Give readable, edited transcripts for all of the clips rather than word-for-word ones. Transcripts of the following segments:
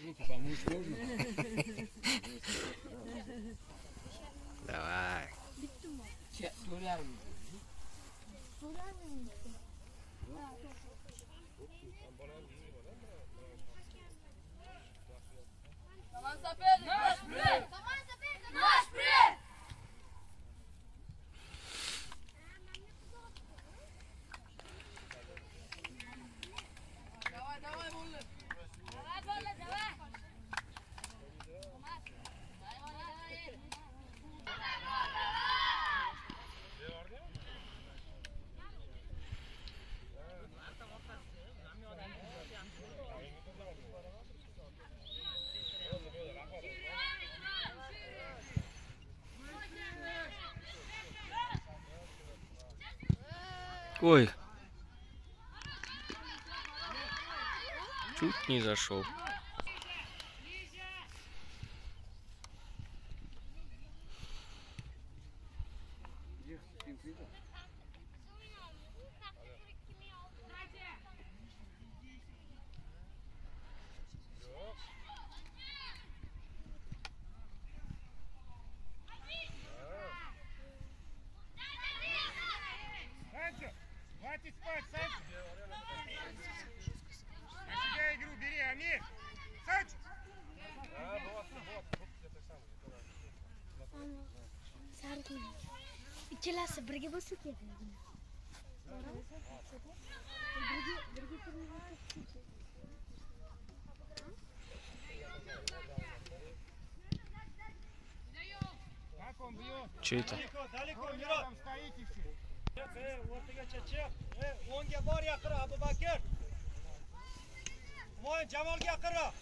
руку помочь можно? Давай. Ой. Чуть не зашел. Хватит спать, Санчо! На себя игру бери, Амир! Санчо! İçerisi birge basık ya. Как он бьет? Че это? Далеко, там стоите все. O'rtaga chiq. O'ngga bor yaqinroq Abu Bakr. Mo'yin Jamolga yaqinroq.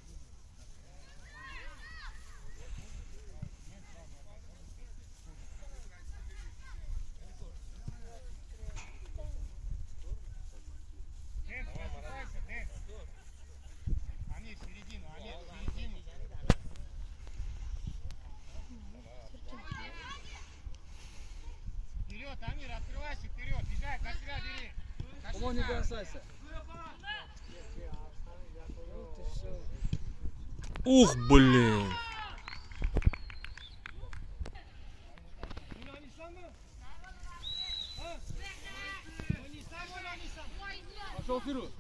Дэн, просыпайся, Дэн. Амир, середину, Амир, середину. Вперед, Амир, открывайся, вперед, бежай, на себя бери. Кому не бросайся. Ух, блин. Пошел вперед.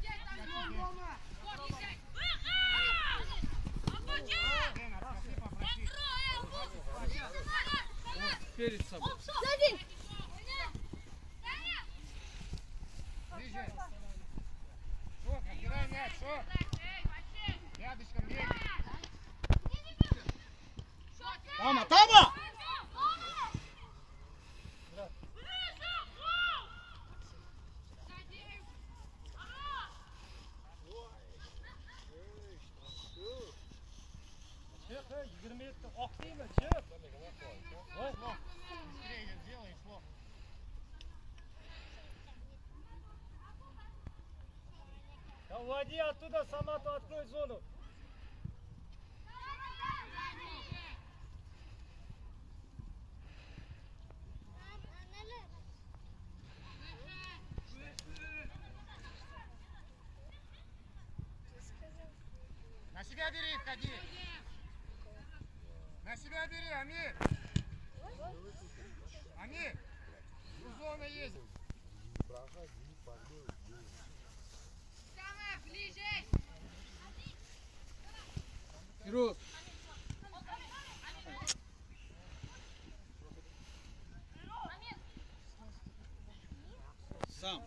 Дэн, отпусти, попроси. Перед собой. Ближе. Шок, отбирай мяч, шок. Рядышком бей. Тама, Тама! Chiq, 20 metrda oqdingmi? Chiq. Быстрее сделай, шло. Да уводи оттуда, Самату открой зону. На себя бери, входи. На себя бери, Амир. Амир, зона есть. Вперед. Сам.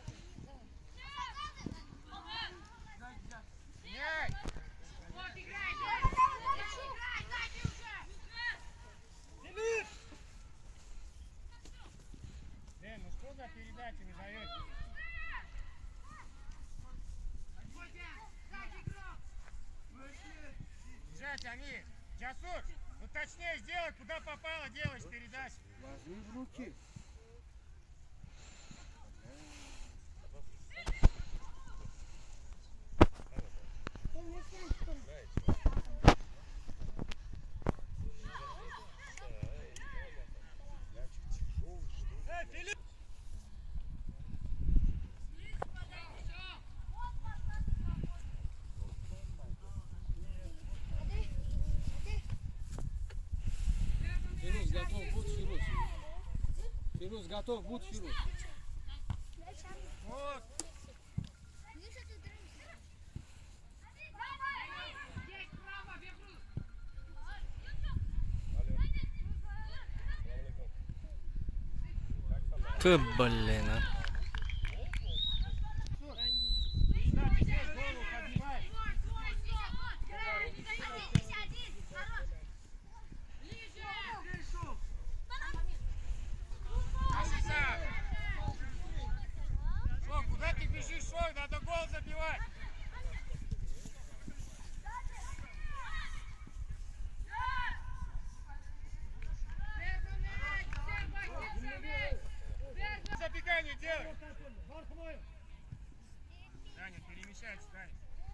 Меняй. Дэн, ну что за передачами даете? Бежать, Амир. Джасур, ну точнее сделай, куда попало, делаешь передачу. Возьми в руки. Фирус, готов будь, Фирус. Вот. Ты, блин, а. Передача здесь, голову поднимай. Шо, куда ты бежишь, шо? Надо гол забивать. Забегание делай. Даня, перемещайся, Даня.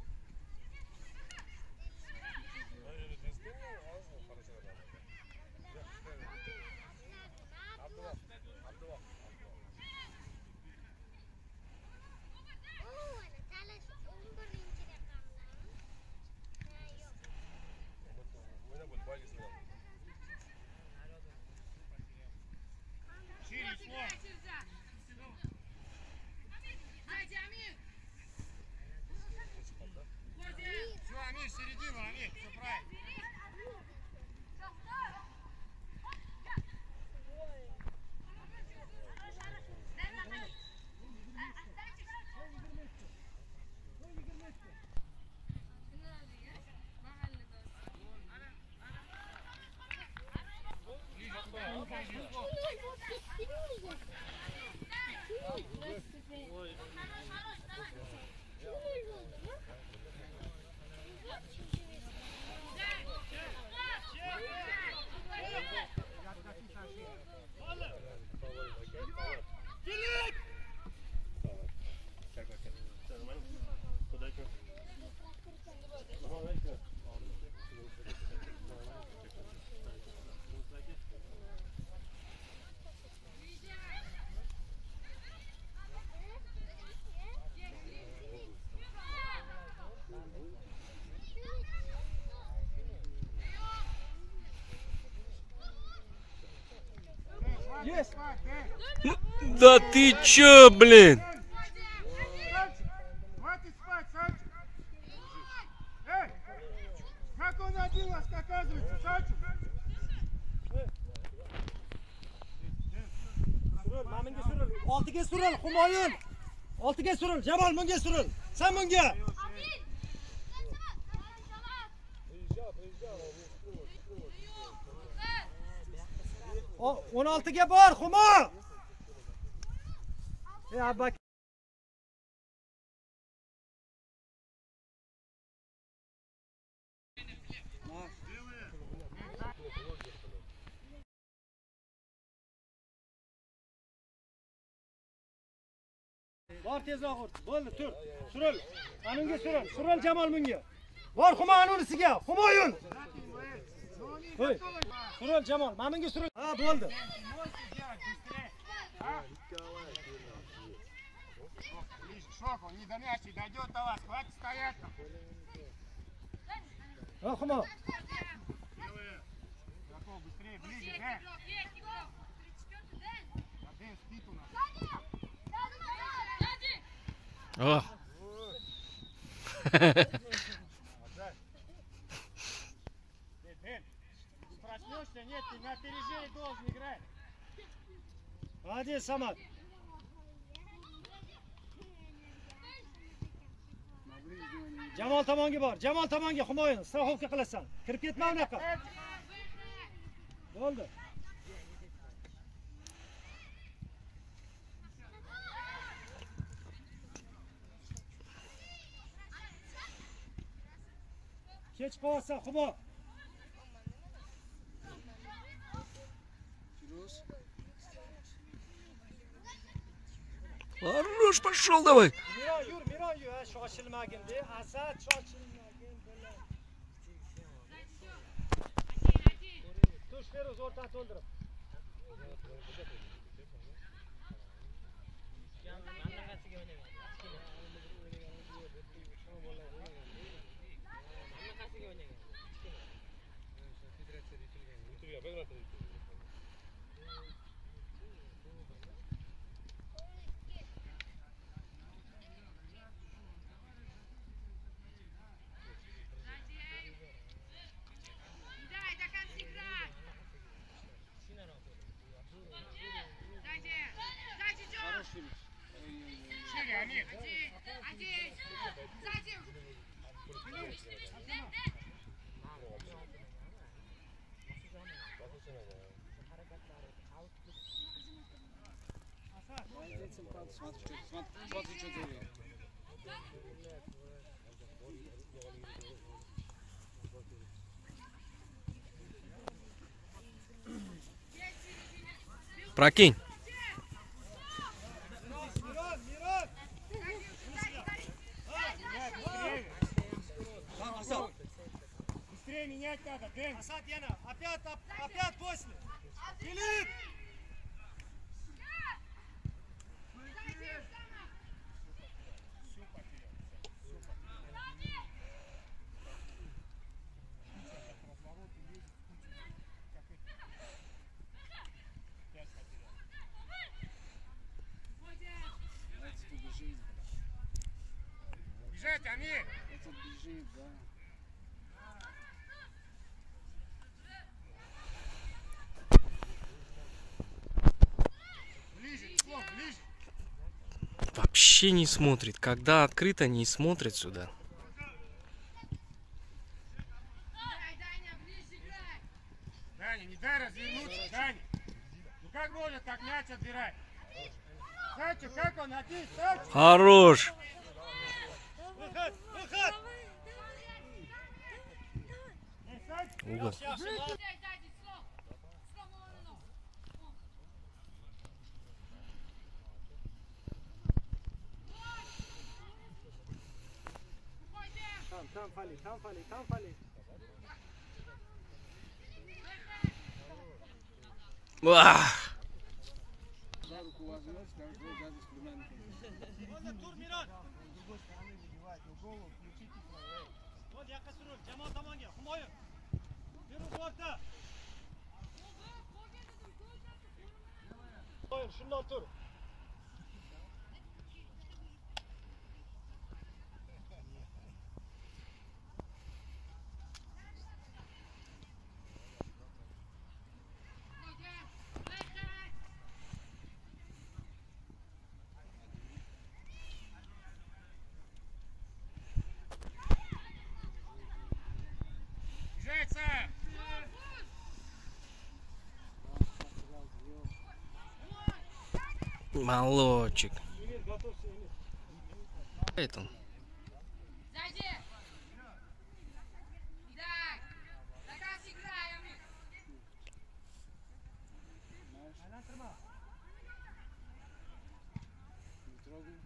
Шире слов. Все, Амир, середину, Амир, все правильно. Есть! Да ты чё, блин? Хватит спать, Санчо! Эй! Как он один вас оказывается, Санчо? Maminga suril. Oltiga suril, Humoyun. Oltiga suril, Jamol bunga suril. Sen bunga. 16ga bor, Humo. Abak. Bor tezroq ur. Bo'ldi, tur. Suril. Anunga suril. Suril Jamol bunga. Bor Humo anunisiga. Humoyun. Qo'y. Suril Jamol, menga suril. Ha, bo'ldi. Ближе к шоку, не до мяча, дойдет до вас, хватит стоять там. Ha, Humo. Готов, быстрее, ближе, Дэн. Дэн спит у нас. О. Дэн, ты проснешься? Нет, ты на опережение должен играть. Молодец, Самат. Jamol tomonga bor. Jamol tomonga Humoyun, straxovka qilasan. Kirib ketma unaqa. Bo'ldi. Kech qo'ysan, Humo. Хорош, пошел давай. Miron yur, shoshilmagin de. Asad shoshilmagin bilan. Tush Feruz o'rtani to'ldirib. Смотри, что делает. Прокинь. Быстрее менять надо, Дэн. Асад, Яна, опять после. Филипп! Бежать, Амир! Это бежит, да. Ближе, Слов, ближе! Вообще не смотрит. Когда открыто, не смотрит сюда. Даня, не дай развернуться, Даня! Ну как можно так мяч отбирать? Сачо, как он один, Сачо? Хорош. Выход! Выход! Угол. Там фали, там фали, там фали. Ах. За руку возьмет, скажет, вот дядя с племянником. Вон тур, Мирон! Вот я касырым, Джамал Таманге, Хумоев! Беру борта! Хумоев, шунdan тур! Бежать, Сам! Молодчик. Эмир, готовься, Эмир. Это. Сзади! Дай! Заказ играем! Айлантырма. Не трогай.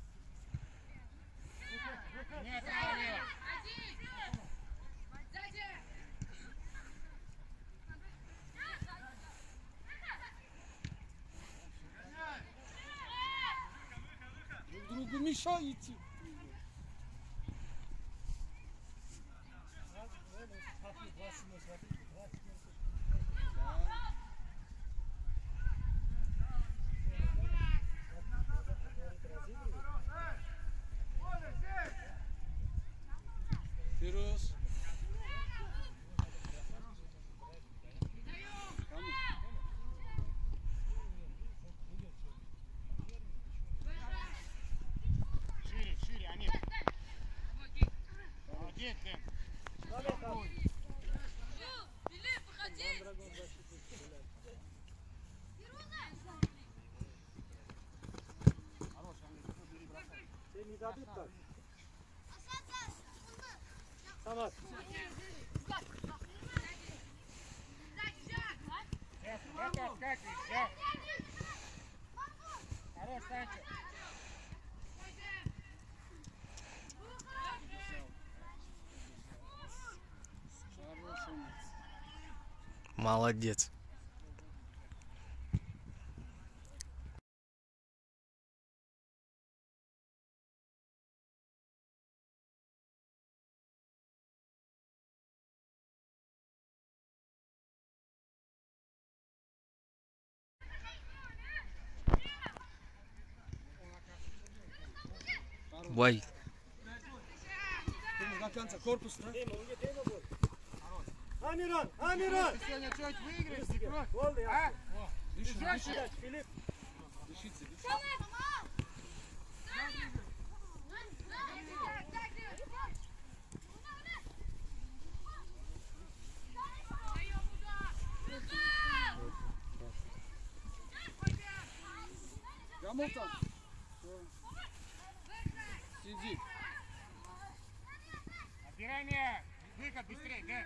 Нет, правильно! Один! Сзади! Друг другу мешаете. Фирус. Шире, шире, Амир! Молодец, Дэн! Филипп, выходи! Тебе не дадут так. Самат. Сейчас, это отскакивай, сейчас! Хорош, Санчо! Хороший умница. Молодец. Вай. До конца корпус, да? Амирон! Амирон! Ты сегодня что-нибудь выиграешь, не кровь? Oldu ya. А? Дыши, Дыши. дыши. Филипп. Дышите, дышите. Hamilton. Сиди. Отбирай мяч. Выход быстрее, да?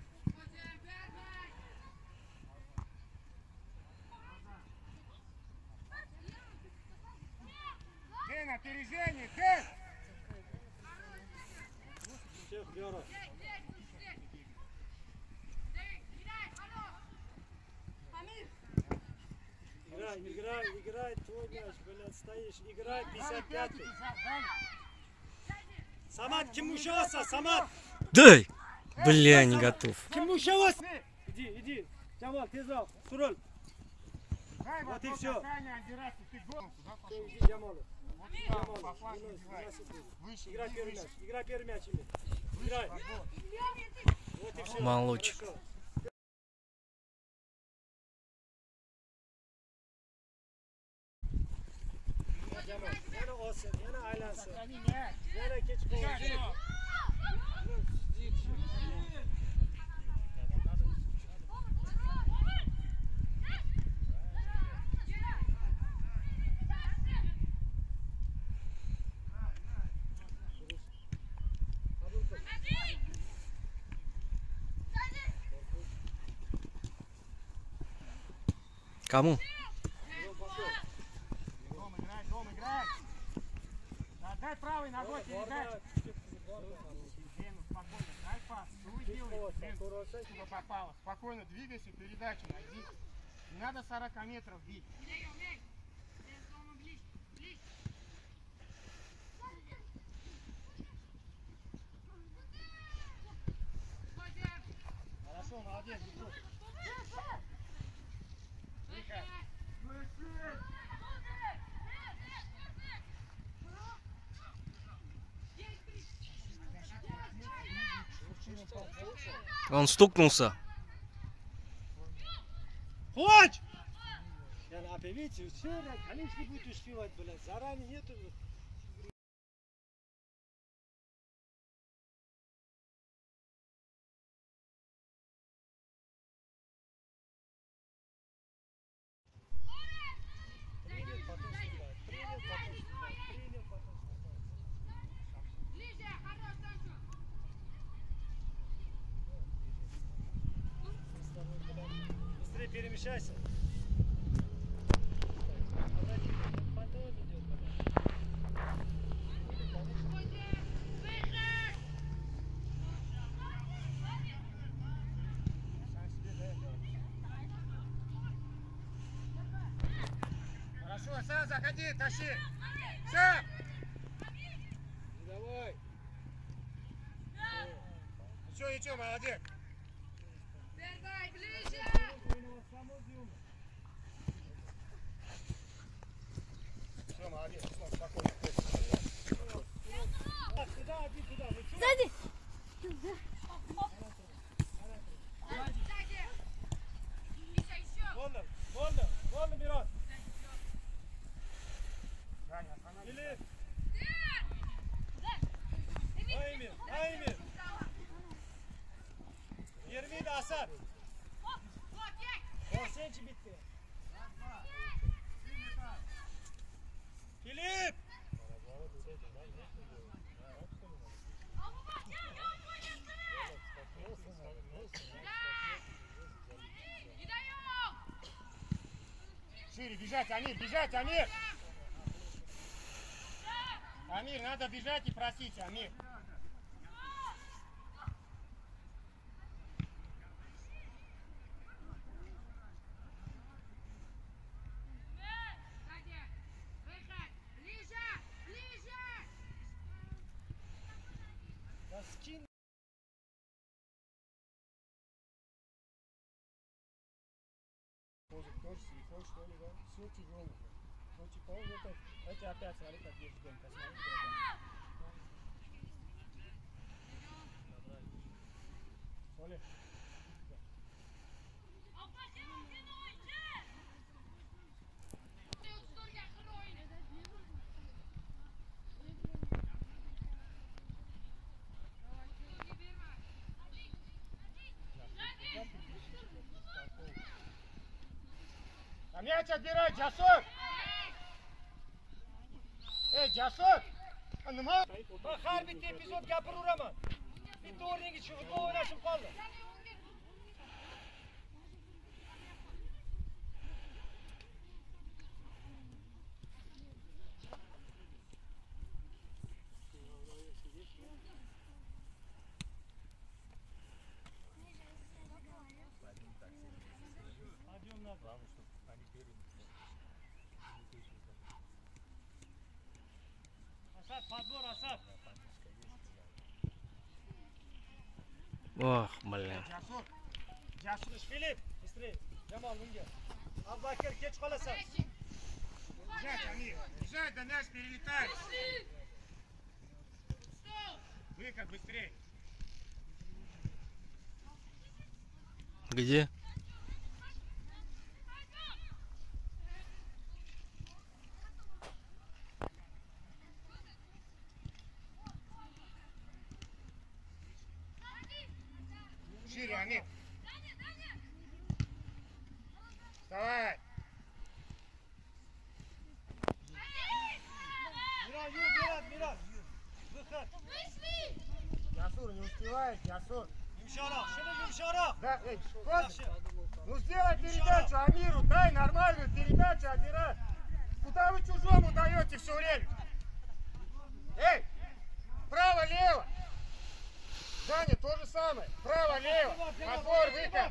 Дэн, опережение, Дэн! Всех, Вера. Играй, твой мяч, блядь, стоишь. Играй, 55-й. Самат, kim ushlayapsan, Samat? Дай! Бля, не готов. Kim ushlayapsan? Иди. Jamol, tezroq, suril. Вот и всё. Ты гол. Иди, Jamol. Играй первый мяч. Играй первый мяч, Эмиль. Играй. Вот и всё. Молодчик. Хорошо. Yana olsin, yana aylansin. Yana kech qolsin. Кому? Дом играй. Дай правой ногой передачу. Дэн, спокойно, дай пас. Что вы делаете? Чтобы попало. Спокойно двигайся, передачу найди. Не надо 40 метров бить. Хорошо, молодец, Бетров. Он стукнулся. Хоть! Yani опять видите, все, конечно, будет успевать, блядь, заранее нету. Быстрее перемещайся. Хорошо, сам заходи, тащи. Сам. Давай. Ничего, молодец. Пердай ближе! Все, молодец, все, спокойно. Сзади. Сзади! Еще! Вольно, Мирон. Даня, остановись. Или, Аймир. Yermiydi Asar. Borsenchi bitti. Filip. Шире, бежать, Амир! Амир, надо бежать и просить, Амир. Сзади! Выход! Ближе! Да скинь. Может, тоже телефон, что ли, да? Все тяжело. Ну, типа, он это... Эти опять, смотри, как держит Дэн, посмотри, Соли. А мяч отбирай, Джасур! Jasur! Nima? Ben har bitta epizod gapiraveraman. Bitta o'rniga tushib futbol o'ynashim qoldi. Asad, подбор, Асад. Ох, блин. Jasur! Jasur! Filip, быстрее. Jamal bunga. Abubakir kech qolasan. Бежать, Амир! Бежать, да мяч перелетает! Выход быстрее! Где? Шире, Амир! Вставай! Miran, yur, Miran, Miran. Выход. Jasur, не успеваешь, Jasur! Yumshoqroq, shuni yumshoqroq. Да, эй, ну сделай передачу Амиру, дай нормальную передачу, Амира! Куда вы чужому даете все время? Эй, право-лево! Даня, то же самое. Право-лево. Подбор, выход.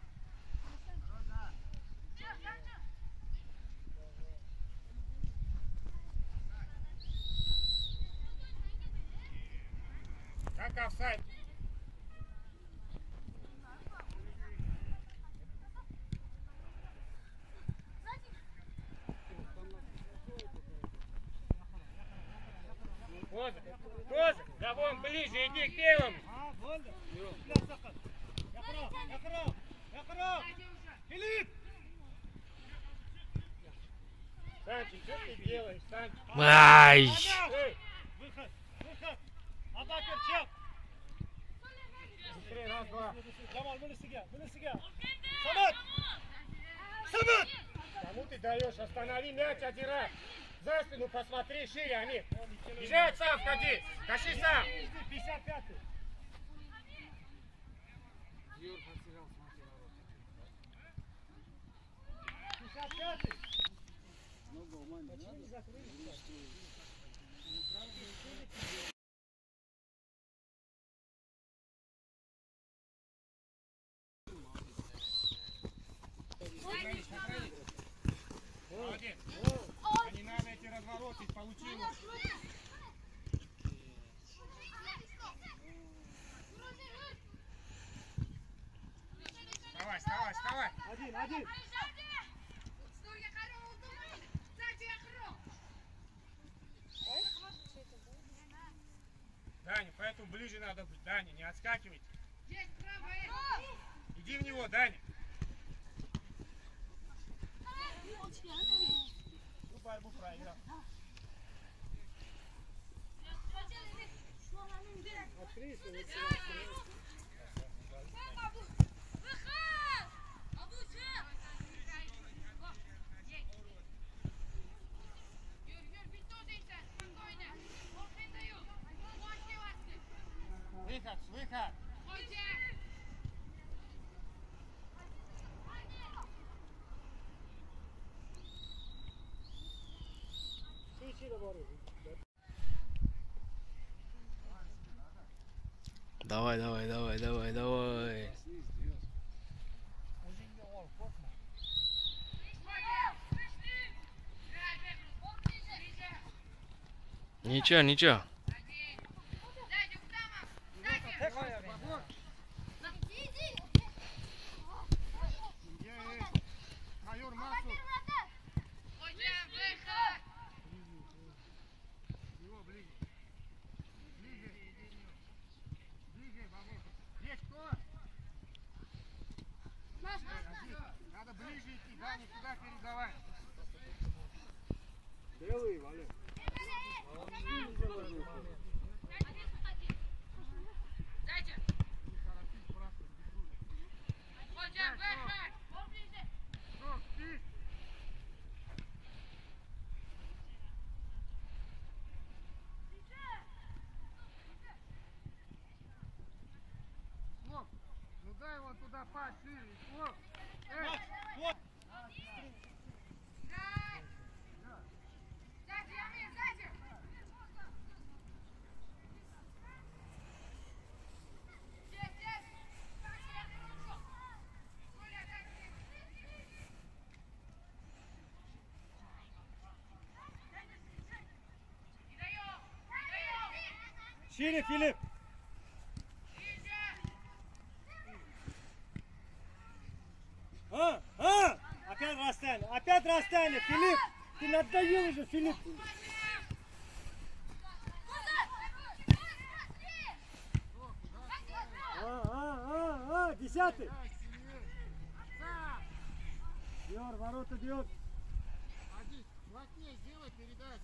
Как офсайд? Коза, да вон ближе, иди к белому. Ha, bo'ldi. Ular saqat. Yaqinroq, yaqinroq, yaqinroq. Filip. Санчик, что ты делаешь, Санчик? Ай! Эй, Выход, выход. Abubakir chiq. быстрее, раз, два. Jamal bunisiga, bunisiga. Samat. Samat. Кому ты даешь? Останови мяч, отдирай. За спину посмотри шире, Амир. Бежать сам, входи. Тащи сам. 55. Молодец. А не надо эти развороты, получилось. Вставай, вставай, вставай. Один. Даня, поэтому ближе надо быть. Даня, не отскакивайте. Иди в него, Даня. Ну, борьбу проиграл. Выход, выход. Давай, давай, давай, давай, давай. Ничего, ничего. Майор, массу. Его ближе. Ближе. Ближе, бабу. Есть кто? Надо ближе идти, да, не туда передавай. Белый, Валя. Играй вон туда, пас, шире. Вот. Макс, вот. Сзади, Амин, сзади! Здесь, здесь! Коля, отойди! Не даем! Не даем! Шире, Филипп. Опять расстояние, Филипп. Ты надоел уже, Филипп. Десятый. Диор, ворота Диор. Один, плотнее сделай передачу.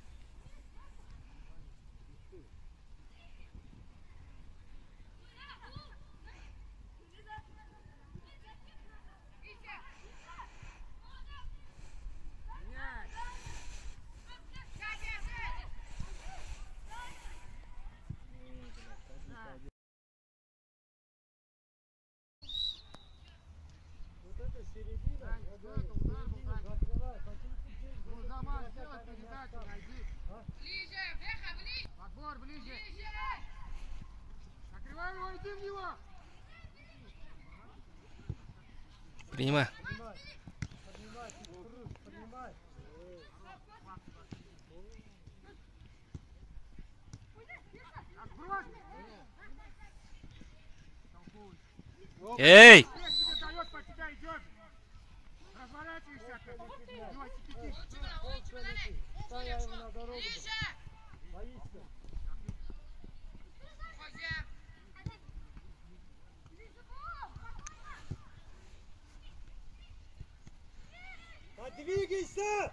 Вот это середина. Ну, Заман, сделай передачу, найди. Ближе, Беха, ближе! Подбор ближе. Ближе! Накрывай его, иди в него. Принимай. Поднимай, поднимай. Отбрось. Эй! Теперь тебе дает, по тебя идет. Разворачивайся. Дай я его на дорогу. Ближе! Боится. Ходя! Подвигайся!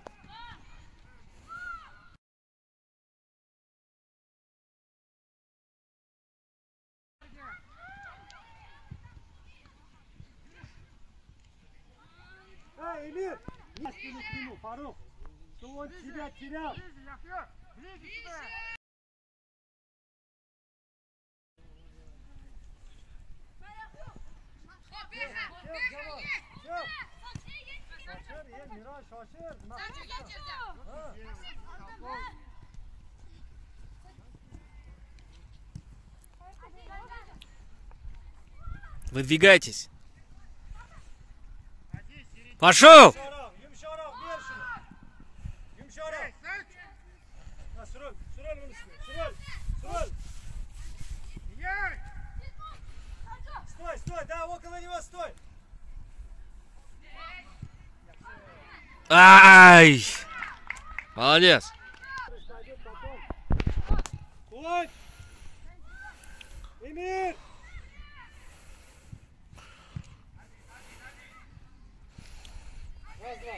Эмир! Не спину к нему, Фарух! Что он тебя терял! Ближе, Яхья. Ближе сюда. О, Беха! Беха, есть! Şaşır ye, Miran şaşır. Сзади, я тебя взял! Выдвигайтесь. Пошел! Yumuşarak ver şunu. Yumuşarak. Ha, sürül bunun üstüne. Sürül. Яй. Стой, да, около него стой. Ай! Молодец. Ой! Эмир! Раз, два.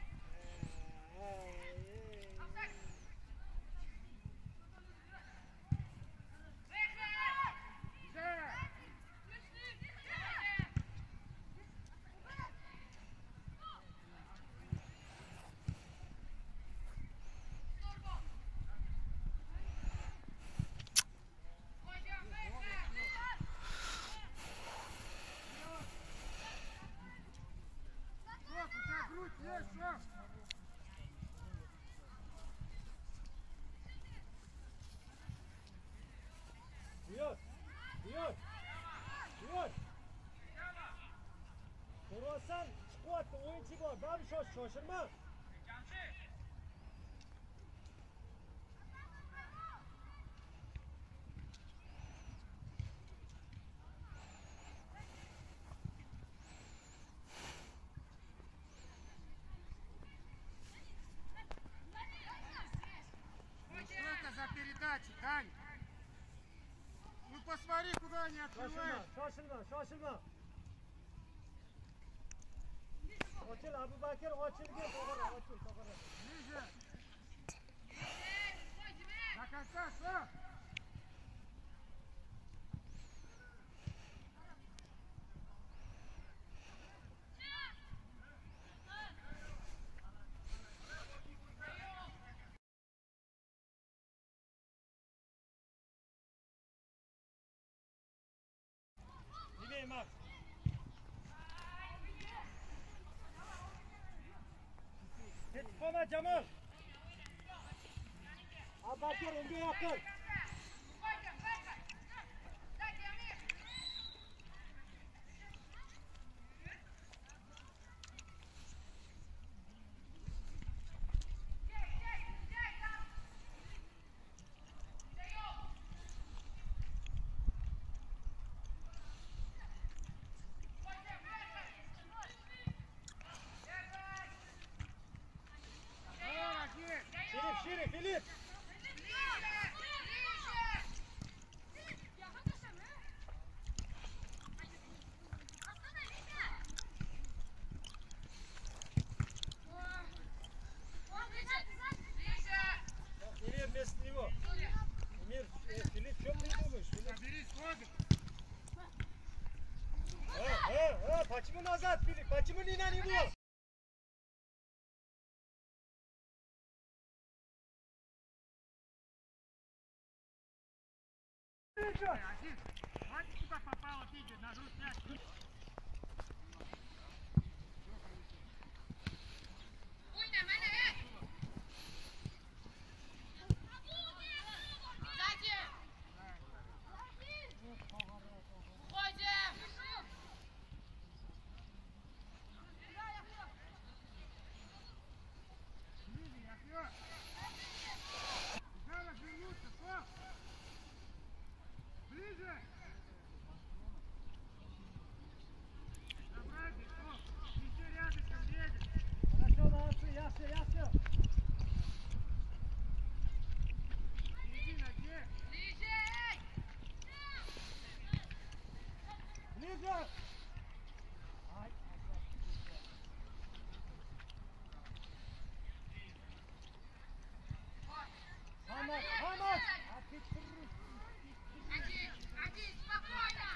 Diyor. Sorarsan çıkart oyuncu var. Ben şaşırma. Что это за передача, Дань? Ну посмотри, куда они открывают. Şaşırma. Açıl Abu Bakır, açıl gel. Açıl. Ближе. До конца, что? Дивей, Макс. Nazat Jamal. Abakir unga yaqin. Шире, Филипп! Эмир вместо него. Эмир, Филипп, что ты думаешь? Соберись, ходим. Почему назад, Филипп? Почему не на него? Один. Хватит куда попало, Фиги, на грудь мяч. Хорошо, молодцы, ясно. Ближе! Хамад! Один, спокойно!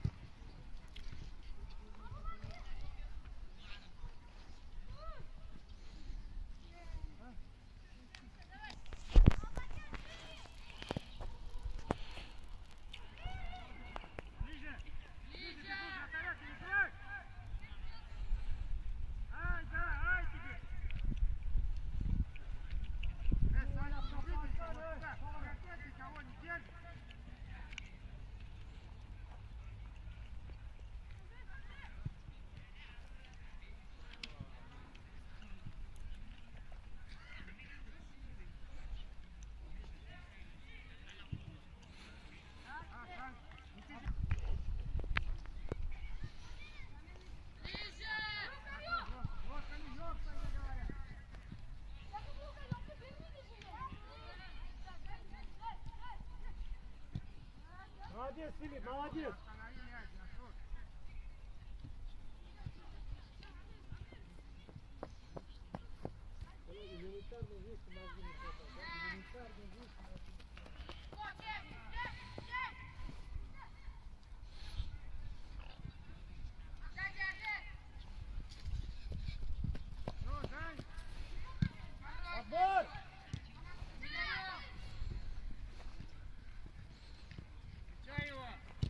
Ближе! Ближе! Бегут на тарелке, не срывай! Ай, да, ай тебе! Саня, выключи, вот так, опять никого не держит. Молодец, Филипп, молодец! Останови мяч, Артур. Элементарные вещи мозги не хватает, да? Элементарные вещи мозги. Ну, Жень, Отбор! встречай его.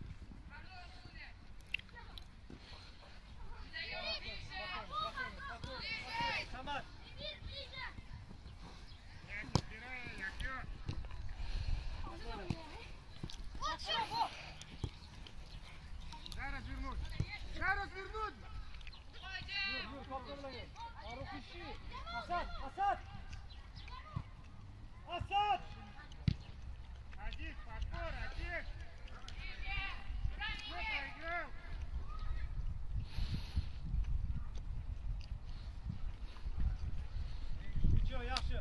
Хамад! Мяч убирай, Артур. Зараз вернуть. Зараз вернуть. Юр, попробуй. А руку ищи. Асад! Один, подбор, один. Что проиграл? Ничего, yaxshi.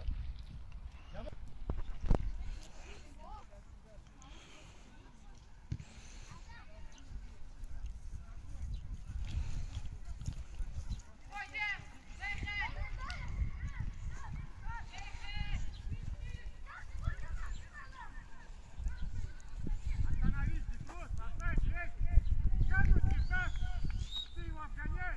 Остановись, Петрус, поставь лезь. Скажут, Петра, ты его обгоняй.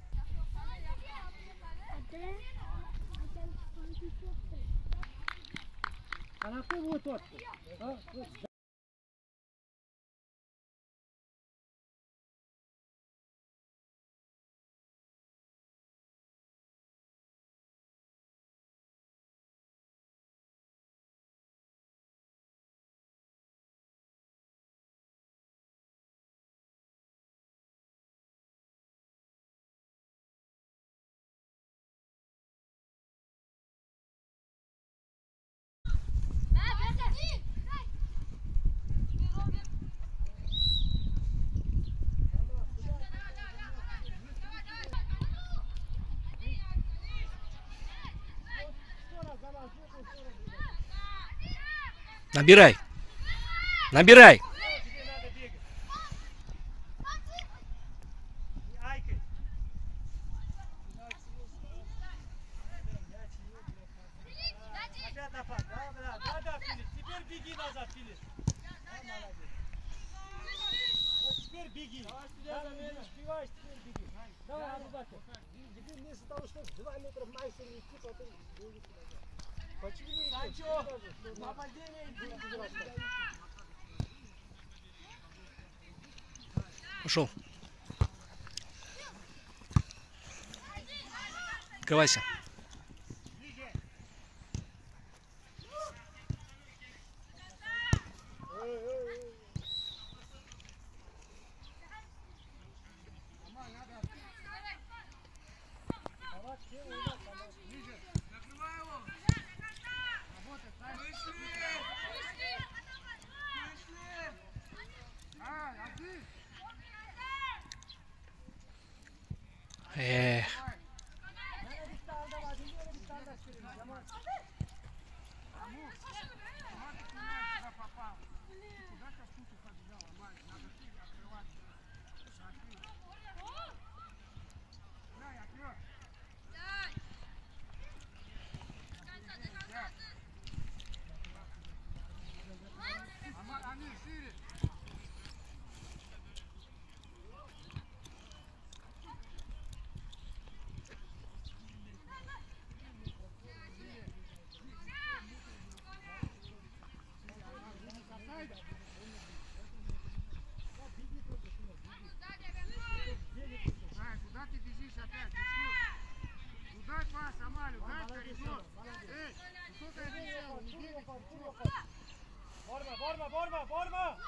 А на какую точку? А? Набирай. Набирай. Тебе надо бегать. Не айкай. Опять напад. Да, Филипп. Теперь беги назад, Филипп. Молодец. Вот теперь беги. Да, не успеваешь, теперь беги. Давай, Абу-Бакр. Теперь вместо того, чтобы 2 метра максимум идти, потом беги назад. Почему не идти? Санчо, нападение иди. Пошел. Открывайся. Эх. Куда ты бежишь опять? Дай пас, Амалю, дай коридор. Эй, что ты сделал? Не бегай, Борма!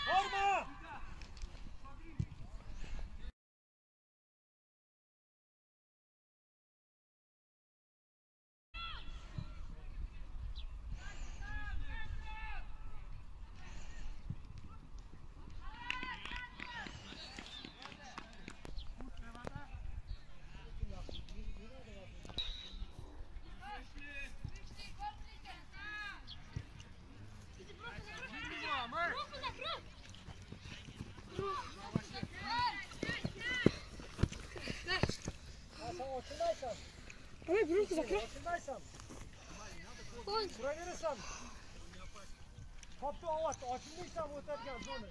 Ой, руку закрой. Uraversan. Kaptı avat. Açılmışsa bu terken zonu.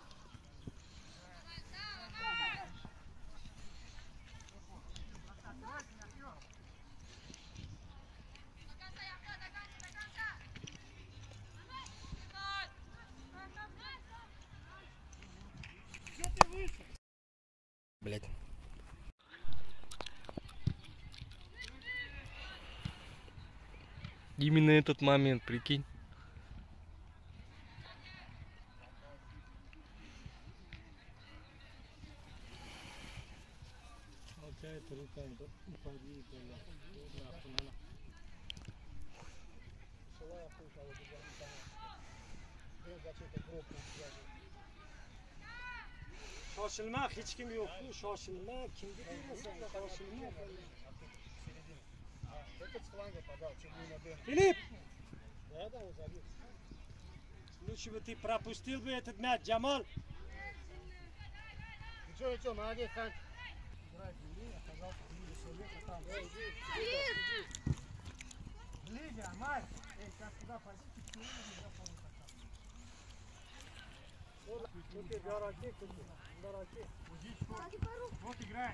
Блять. Именно этот момент, прикинь. Shoshilma, hech kim yo'q-ku. Shoshilma, kimga tegmasin, shoshilma. Этот с фланга подал, что был на Дэн. Филипп, Да, он забил. лучше бы ты пропустил бы этот мяч, Джамал. Ничего, молодец, Сань. Играет в линии, оказался в линии Совета там. Лидия, Амаль. Эй, сейчас куда позиции, почему нельзя помнить Вот играй.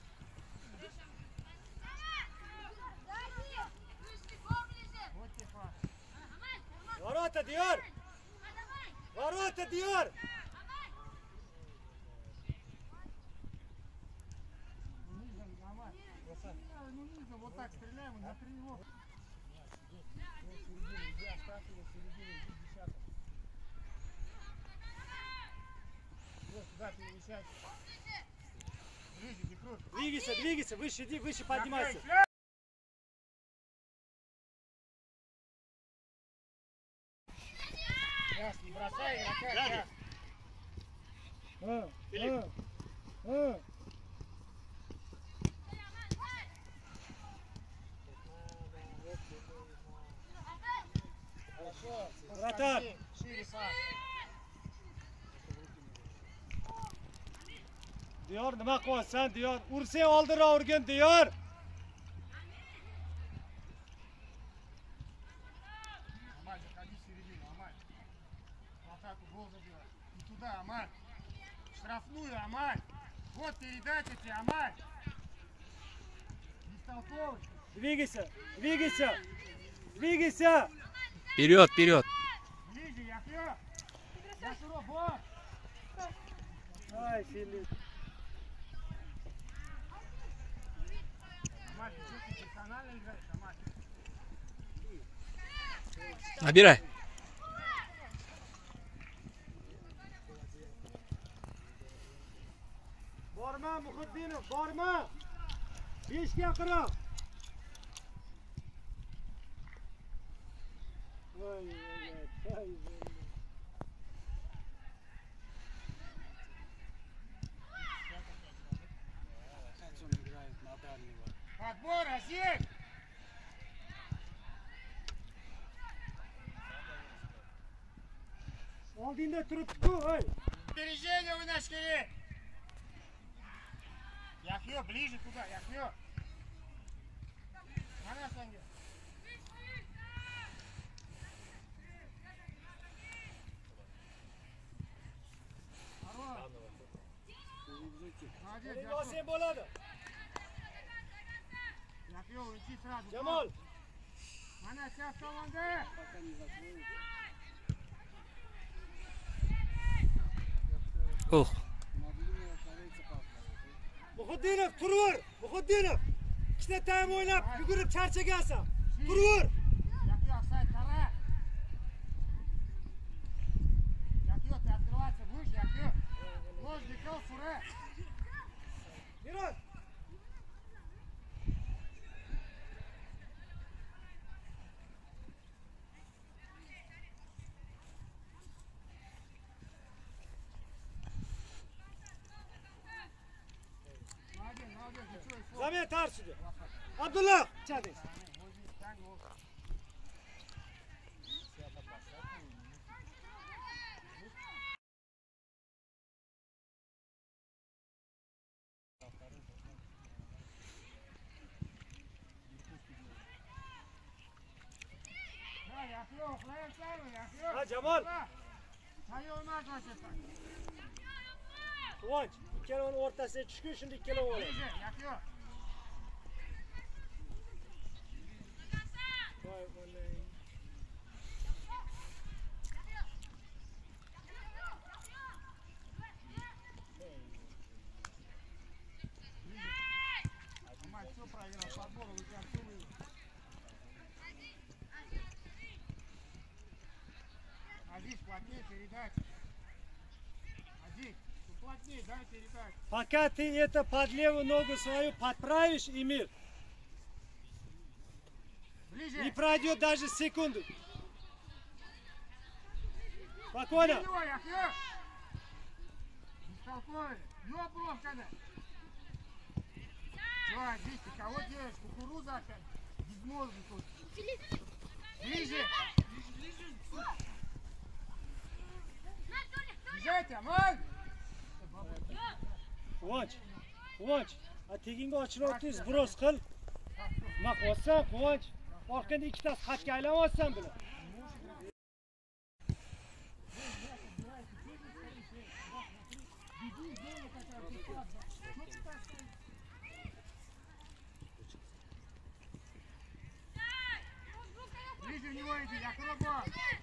Вот тебе пас. Ворота, Диор! Ворота, Диор! Низом, Амаль. Ну низом, вот так стреляем, и на его. Иди, оставь его в середине, иди в десятку. Вот сюда перемещайся. Двигайся, круто. Двигайся, выше иди, выше поднимайся. Сейчас, не бросай игрока, сейчас. Вратарь. Шире пас. Diyor, nima qilyapsan, Diyor? Ursang oldinroq urgin, Diyor. Амаль, заходи в середину, Амаль. В атаку гол забивай. И туда, Амаль. Штрафную, Амаль. Вот передача тебе, Амаль. Бестолковый. Двигайся, двигайся. Двигайся. Вперед, вперед. Ближе, Яхё. Яшуро, вот. Ай, Филипп. Амаль, ты что, профессионально играешь, Амаль? Набирай. Borma Muhiddinov, borma. 5 ga qirib. Voy, voy, voy. Подбор, Азик. Oldinda turibdi-ku, ey. Опережение выноси. Яхё, ближе туда, Яхё. Mana senga. Молодец, Яхё. Sen bo'ladi. Яхё, уйти сразу. Jamol. Mana сейчас команда. Ох. Muhiddinov, turur. Muhiddinov. Ikkita taym o'ynab, yugurib charchagansan. Turur. Яхё, офсайд, qara. Яхё, ты открываться будешь, Яхё. Ложь, дикал, сура. Miron. Молодец, молодец, ничего, и Zamin tarsidi. Abdullah, chadi. Ha, Jamol. Quvonch, ikkalovini o'rtasiga tushgun, shunda ikkalovini oladi. Voy, voy. Все проиграл, футбол, вы как все выиграли. Азиз, плотнее передача. Азиз, плотнее, дай передачу. Пока ты это под левую ногу свою подправишь, Эмир, Ближе. не пройдет даже секунду. Спокойно. Бестолковый. Ёбров, когда. Что, Азиз, ты кого делаешь? Кукуруза опять? Безмозглый тут. Ближе. Бежать, Амаль. Quvonch, teginga ochilib o'tding, zbros qil. Nima qilyapsan, Quvonch? Orqada ikkitasi xatga aylanyapsan buni. Ближе у него иди, я хлопал.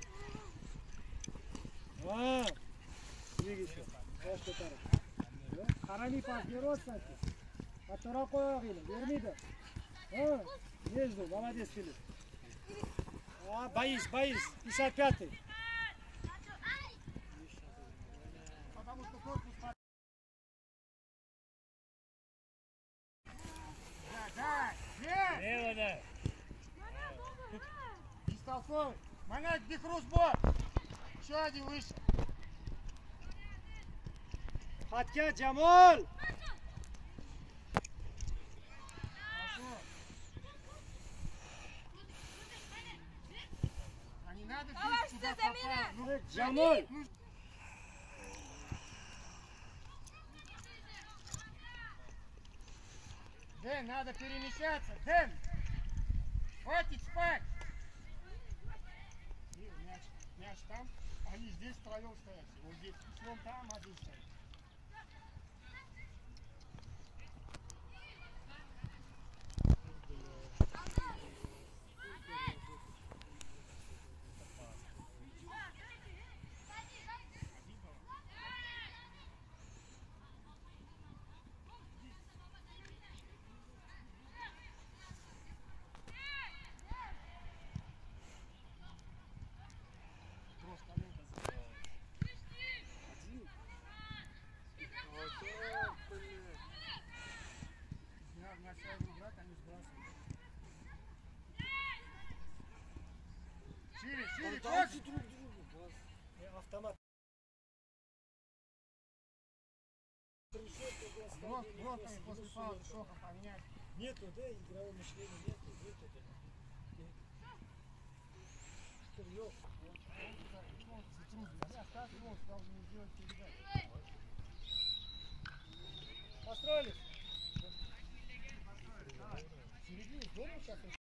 Ha. Двигайся. Bosh ko'tarib. Qarani pas beryapsan. Kattaroq qo'yag'ingni, bermaydi. Ha, между, молодец, Филипп. Боись, 55-й. Потому что корпус под... Да, нет! Бестолковый. Манать, Бихрус, бот! Еще один выше. Xatga Jamol. Хорошо. А не надо Товарищ, бить, куда за меня! попало. Ну, Jamol. Дэн, надо перемещаться. Дэн! Хватит спать! И мяч там. Они здесь втроем стоят. Вот здесь. Слон там, один стоит. На свою играть, они сбрасывают. Шире, шире, Дайте кош! друг другу. Автомат. Блоками после паузы шока поменять. Нету, да, игрового мышления нету, нету, да. Вперед. Должны сделать передачу. Построились. В середине здорово сейчас.